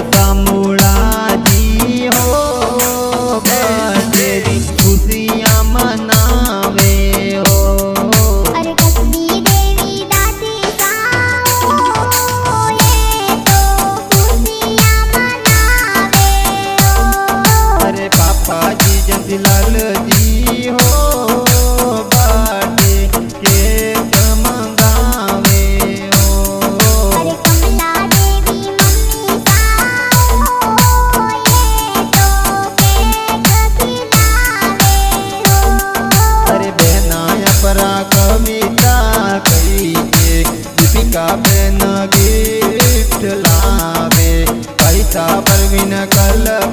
का मूड़ा जी हो तेरी खुशियाँ मनावे हो। अरे कसबी देवी दासी साओ ये तो खुशियाँ मनावे हो। अरे पापा जी जंजीलाल जी हो बर्थडे केक मंगावे हो। अरे कमला देवी मम्मी साओ ये तो केक खिलावे हो। अरे बहना परा कविता कही दीपिका बहन गिफ्ट लावे पैसा परवीन कल